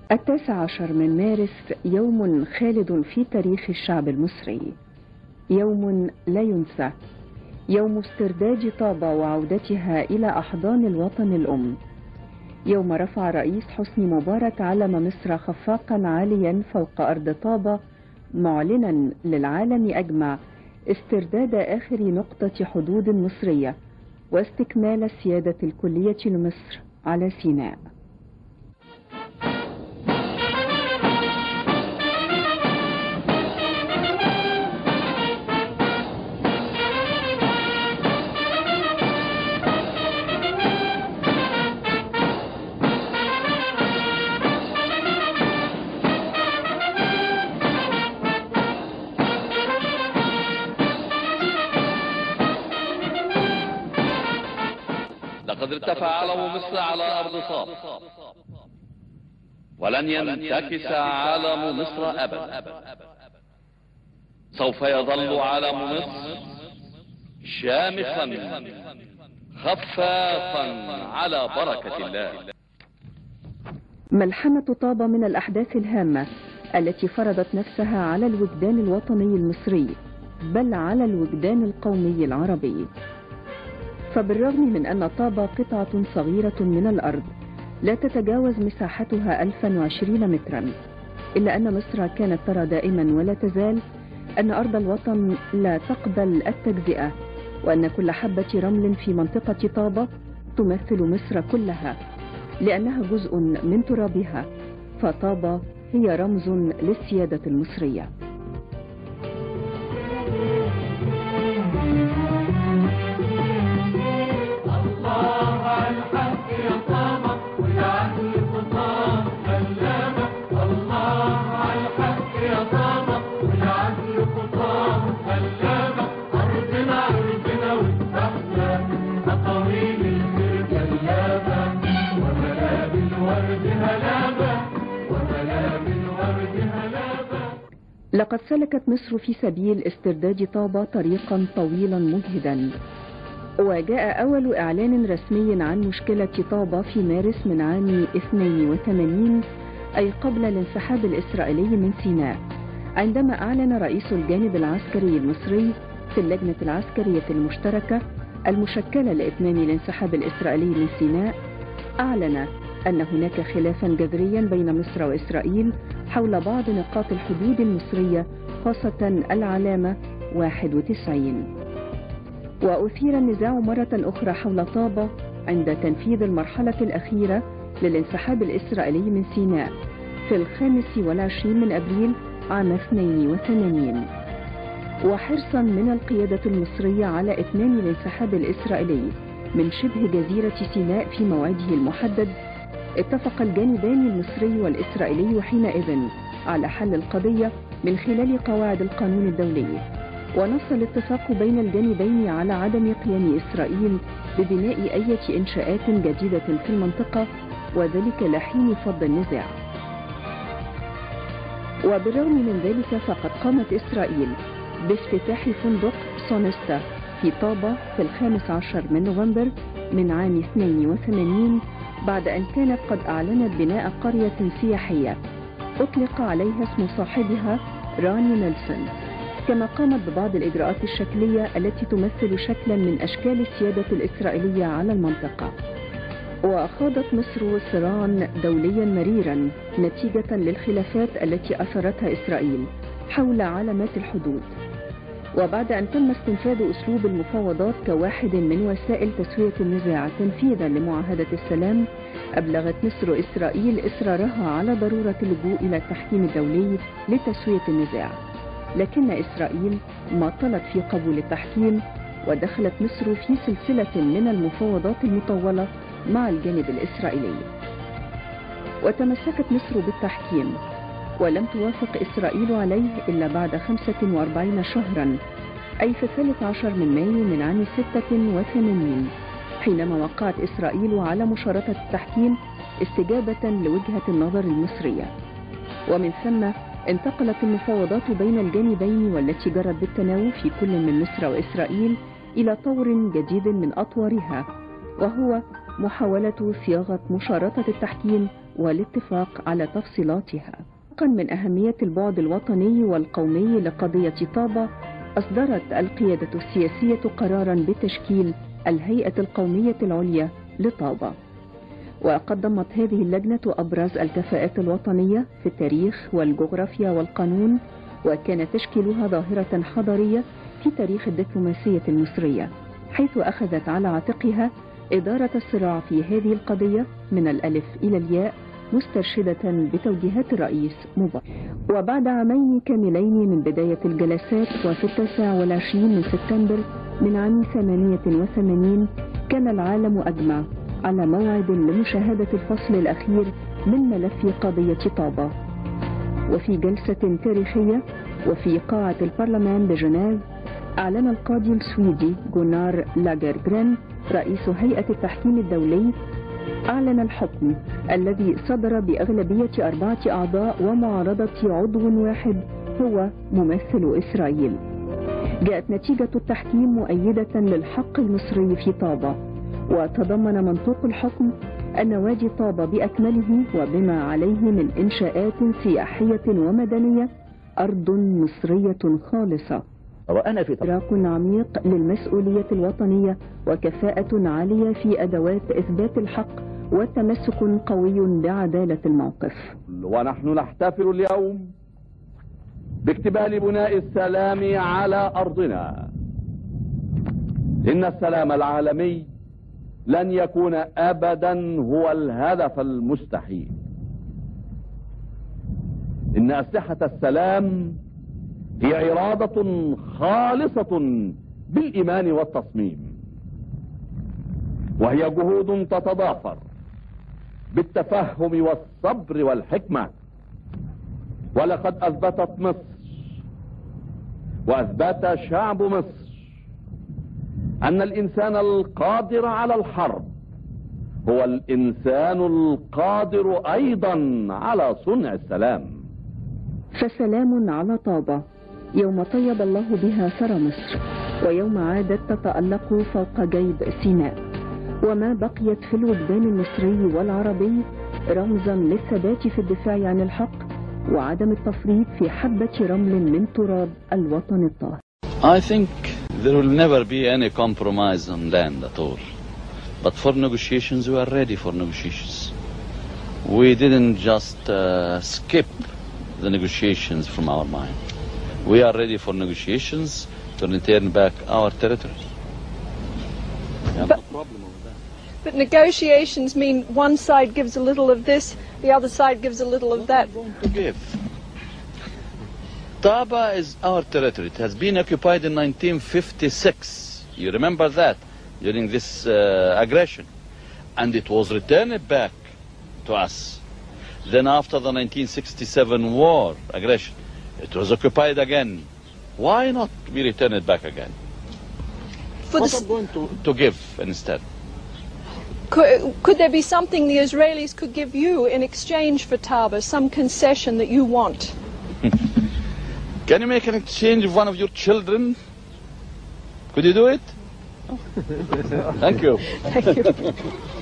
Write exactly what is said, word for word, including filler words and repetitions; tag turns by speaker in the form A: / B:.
A: التاسع عشر من مارس يوم خالد في تاريخ الشعب المصري، يوم لا ينسى، يوم استرداد طابة وعودتها إلى أحضان الوطن الأم، يوم رفع رئيس حسني مبارك علم مصر خفاقا عاليا فوق أرض طابة، معلنا للعالم أجمع استرداد آخر نقطة حدود مصرية واستكمال السيادة الكلية لمصر على سيناء.
B: لقد ارتفع علم مصر على أرض طابة، ولن ينتكس علم مصر أبدا. سوف يظل علم مصر شامخا خفاقا على بركة الله.
A: ملحمة طابة من الأحداث الهامة التي فرضت نفسها على الوجدان الوطني المصري، بل على الوجدان القومي العربي. فبالرغم من أن طابة قطعة صغيرة من الأرض لا تتجاوز مساحتها ألفا وعشرين مترا، إلا أن مصر كانت ترى دائما ولا تزال أن أرض الوطن لا تقبل التجزئة، وأن كل حبة رمل في منطقة طابة تمثل مصر كلها، لأنها جزء من ترابها، فطابة هي رمز للسيادة المصرية. لقد سلكت مصر في سبيل استرداد طابة طريقا طويلا مجهدا، وجاء أول إعلان رسمي عن مشكلة طابة في مارس من عام اثنين وثمانين، أي قبل الانسحاب الإسرائيلي من سيناء، عندما أعلن رئيس الجانب العسكري المصري في اللجنة العسكرية المشتركة المشكلة لإتمام الانسحاب الإسرائيلي من سيناء، أعلن أن هناك خلافا جذريا بين مصر وإسرائيل حول بعض نقاط الحدود المصرية، خاصة العلامة واحد وتسعين. وأثير النزاع مرة أخرى حول طابة عند تنفيذ المرحلة الأخيرة للانسحاب الإسرائيلي من سيناء في الخامس والعشرين من أبريل عام اثنين وثمانين. وحرصا من القيادة المصرية على إتمام الانسحاب الإسرائيلي من شبه جزيرة سيناء في موعده المحدد، اتفق الجانبان المصري والإسرائيلي حينئذ على حل القضية من خلال قواعد القانون الدولي، ونص الاتفاق بين الجانبين على عدم قيام إسرائيل ببناء أي إنشاءات جديدة في المنطقة، وذلك لحين فض النزاع. وبالرغم من ذلك فقد قامت إسرائيل بافتتاح فندق سونستا في طابة في الخامس عشر من نوفمبر من عام اثنين وثمانين، بعد أن كانت قد أعلنت بناء قرية سياحية أطلق عليها اسم صاحبها راني نيلسون، كما قامت ببعض الإجراءات الشكلية التي تمثل شكلا من أشكال السيادة الإسرائيلية على المنطقة. وخاضت مصر صراعا دوليا مريرا نتيجة للخلافات التي أثرتها إسرائيل حول علامات الحدود. وبعد أن تم استنفاذ أسلوب المفاوضات كواحد من وسائل تسوية النزاع تنفيذا لمعاهدة السلام، أبلغت مصر إسرائيل إصرارها على ضرورة اللجوء إلى التحكيم الدولي لتسوية النزاع، لكن إسرائيل ما طلت في قبول التحكيم، ودخلت مصر في سلسلة من المفاوضات المطولة مع الجانب الإسرائيلي. وتمسكت مصر بالتحكيم، ولم توافق إسرائيل عليه إلا بعد خمسة وأربعين شهرا، أي في الثالث عشر من مايو من عام ستة وثمانين، حينما وقعت إسرائيل على مشارطة التحكيم استجابة لوجهة النظر المصرية. ومن ثم انتقلت المفاوضات بين الجانبين والتي جرت بالتناوب في كل من مصر وإسرائيل إلى طور جديد من أطوارها، وهو محاولة صياغة مشارطة التحكيم والاتفاق على تفصيلاتها. من أهمية البعد الوطني والقومي لقضية طابة، أصدرت القيادة السياسية قرارا بتشكيل الهيئة القومية العليا لطابة، وقدمت هذه اللجنة أبرز الكفاءات الوطنية في التاريخ والجغرافيا والقانون، وكان تشكيلها ظاهرة حضارية في تاريخ الدبلوماسية المصرية، حيث أخذت على عاتقها إدارة الصراع في هذه القضية من الألف إلى الياء، مسترشدة بتوجيهات الرئيس مبارك. وبعد عامين كاملين من بداية الجلسات، وفي التاسع والعشرين من سبتمبر من عام ثمانية وثمانين، كان العالم أجمع على موعد لمشاهدة الفصل الأخير من ملف قضية طابة. وفي جلسة تاريخية وفي قاعة البرلمان بجنيف، أعلن القاضي السويدي جونار لاجرجرين رئيس هيئة التحكيم الدولي أعلن الحكم الذي صدر بأغلبية أربعة أعضاء ومعارضة عضو واحد هو ممثل إسرائيل. جاءت نتيجة التحكيم مؤيدة للحق المصري في طابة، وتضمن منطوق الحكم أن وادي طابة بأكمله وبما عليه من إنشاءات سياحية ومدنية أرض مصرية خالصة.
C: وأنا في
A: إدراك عميق للمسؤولية الوطنية وكفاءة عالية في أدوات إثبات الحق وتمسك قوي بعدالة الموقف.
D: ونحن نحتفل اليوم باكتمال بناء السلام على أرضنا. إن السلام العالمي لن يكون أبدا هو الهدف المستحيل. إن أسلحة السلام هي إرادة خالصة بالإيمان والتصميم، وهي جهود تتضافر بالتفهم والصبر والحكمة. ولقد أثبتت مصر وأثبت شعب مصر أن الإنسان القادر على الحرب هو الإنسان القادر أيضا على صنع السلام.
A: فسلام على طابة يوم طيب الله بها ثرى مصر، ويوم عادت تتألق فوق جيب سيناء، وما بقيت في الوجدان المصري والعربي رمزا للثبات في الدفاع عن الحق وعدم التفريط في حبة رمل من تراب الوطن الطاهر.
B: I think there will never be any compromise on land at all. But for negotiations, we are ready for negotiations. We didn't just uh, skip the negotiations from our mind. We are ready for negotiations to return back our territory. We have no problem with that.
E: But negotiations mean one side gives a little of this, the other side gives a little of that.
B: What are we going to give? Taba is our territory. It has been occupied in nineteen fifty-six. You remember that during this uh, aggression. And it was returned back to us. Then after the nineteen sixty-seven war aggression, it was occupied again. Why not we return it back again?
E: For
B: what
E: the
B: are we going to, to give instead?
E: Could, could there be something the Israelis could give you in exchange for Taba, some concession that you want?
B: Can you make an exchange of one of your children? Could you do it? Thank you.
E: Thank you.